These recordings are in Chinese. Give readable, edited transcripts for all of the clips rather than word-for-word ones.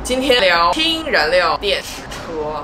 今天聊氢燃料电池车。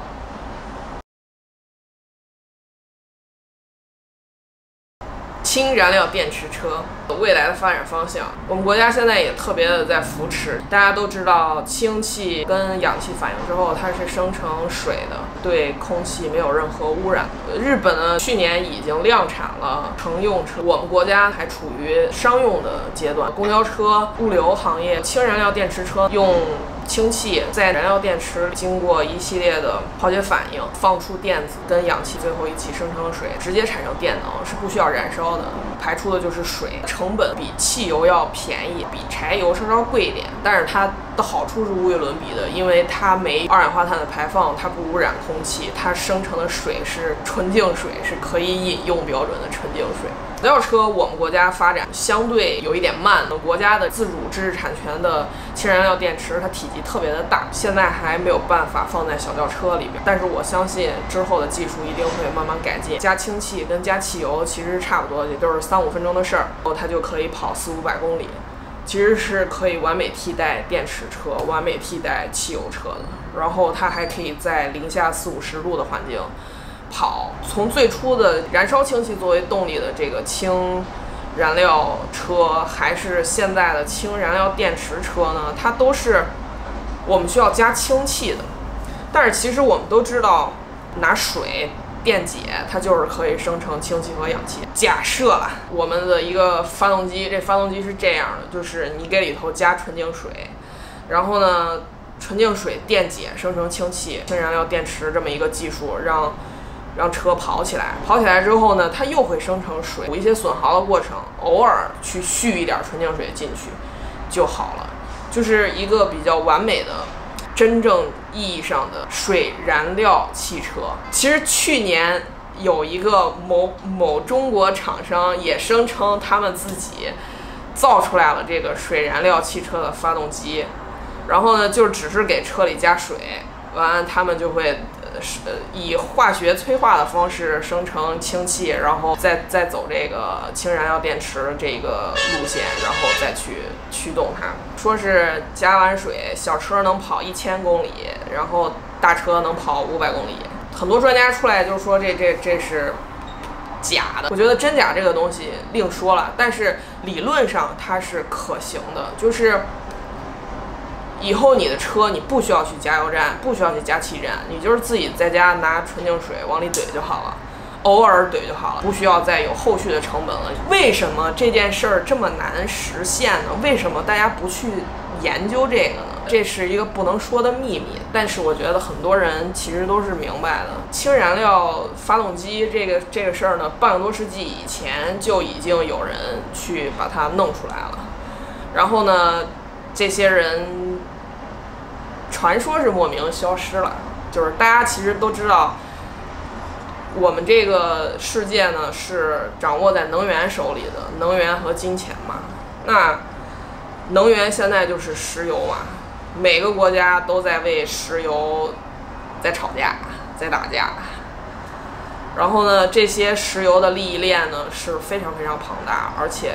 氢燃料电池车未来的发展方向，我们国家现在也特别的在扶持。大家都知道，氢气跟氧气反应之后，它是生成水的，对空气没有任何污染。日本呢，去年已经量产了乘用车，我们国家还处于商用的阶段。公交车、物流行业，氢燃料电池车用氢气在燃料电池经过一系列的化学反应，放出电子跟氧气最后一起生成了水，直接产生电能，是不需要燃烧的，排出的就是水，成本比汽油要便宜，比柴油稍稍贵一点，但是它的好处是无与伦比的，因为它没二氧化碳的排放，它不污染空气，它生成的水是纯净水，是可以饮用标准的纯净水。小轿车我们国家发展相对有一点慢，国家的自主知识产权的氢燃料电池它体积特别的大，现在还没有办法放在小轿车里边，但是我相信之后的技术一定会慢慢改进。加氢气跟加汽油其实差不多，也就是3-5分钟的事儿，然后它就可以跑400-500公里，其实是可以完美替代电池车，完美替代汽油车的。然后它还可以在零下40-50度的环境跑。从最初的燃烧氢气作为动力的这个氢燃料车，还是现在的氢燃料电池车呢，它都是我们需要加氢气的。但是其实我们都知道，拿水电解它就是可以生成氢气和氧气。假设了我们的一个发动机，这发动机是这样的，就是你给里头加纯净水，然后呢纯净水电解生成氢气，氢燃料电池这么一个技术，让车跑起来。跑起来之后呢，它又会生成水，有一些损耗的过程，偶尔去蓄一点纯净水进去就好了，就是一个比较完美的真正意义上的水燃料汽车。其实去年有一个某中国厂商也声称他们自己造出来了这个水燃料汽车的发动机，然后呢就只是给车里加水，完他们就会以化学催化的方式生成氢气，然后再走这个氢燃料电池这个路线，然后再去驱动它。说是加完水，小车能跑1000公里，然后大车能跑500公里。很多专家出来就说这是假的。我觉得真假这个东西另说了，但是理论上它是可行的，就是以后你的车你不需要去加油站，不需要去加气站，你就是自己在家拿纯净水往里怼就好了，偶尔怼就好了，不需要再有后续的成本了。为什么这件事儿这么难实现呢？为什么大家不去研究这个呢？这是一个不能说的秘密，但是我觉得很多人其实都是明白的。氢燃料发动机这个事儿呢，半个多世纪以前就已经有人去把它弄出来了，然后呢这些人传说是莫名消失了，就是大家其实都知道，我们这个世界呢是掌握在能源手里的，能源和金钱嘛。那能源现在就是石油嘛，每个国家都在为石油在吵架，在打架。然后呢，这些石油的利益链呢是非常非常庞大，而且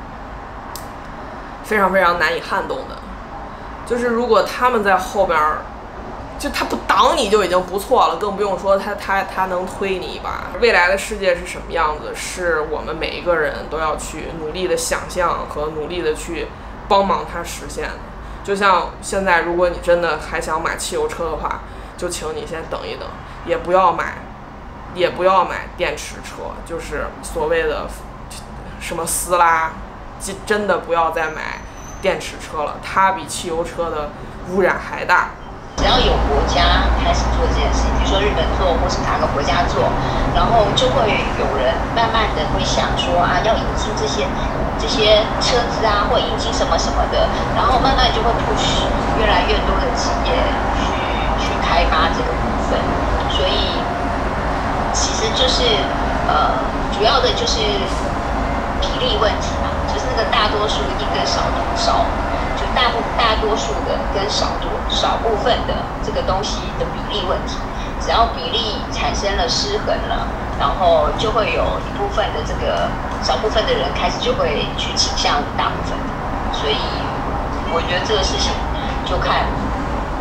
非常非常难以撼动的。就是如果他们在后边，就他不挡你就已经不错了，更不用说他能推你一把。未来的世界是什么样子，是我们每一个人都要去努力的想象和努力的去帮忙它实现的。就像现在，如果你真的还想买汽油车的话，就请你先等一等，也不要买电池车，就是所谓的什么斯拉，真的不要再买电池车了，它比汽油车的污染还大。 只要有国家开始做这件事情，比如说日本做，或是哪个国家做，然后就会有人慢慢的会想说啊，要引进这些车子啊，或引进什么什么的，然后慢慢就会 push 越来越多的企业去开发这个部分。所以其实就是主要的就是比例问题嘛，就是那个大多数一跟少就大多数的跟少部分的这个东西的比例问题。只要比例产生了失衡了，然后就会有一部分的这个少部分的人开始就会去倾向大部分的。所以我觉得这个事情就看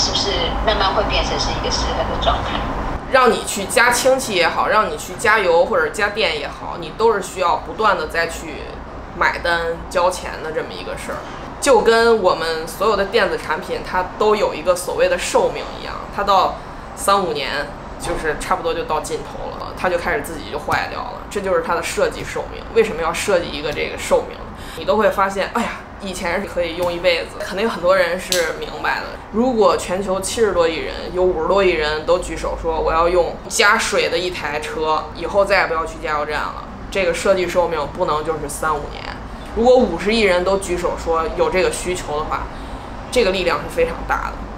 是不是慢慢会变成是一个失衡的状态？ 让你去加氢气也好，让你去加油或者加电也好，你都是需要不断的再去买单交钱的这么一个事儿。就跟我们所有的电子产品它都有一个所谓的寿命一样，它到3-5年就是差不多就到尽头了，它就开始自己就坏掉了，这就是它的设计寿命。为什么要设计一个这个寿命？你都会发现，哎呀，以前是可以用一辈子，肯定很多人是明白的。如果全球70多亿人，有50多亿人都举手说我要用加水的一台车，以后再也不要去加油站了，这个设计寿命不能就是3-5年。如果50亿人都举手说有这个需求的话，这个力量是非常大的。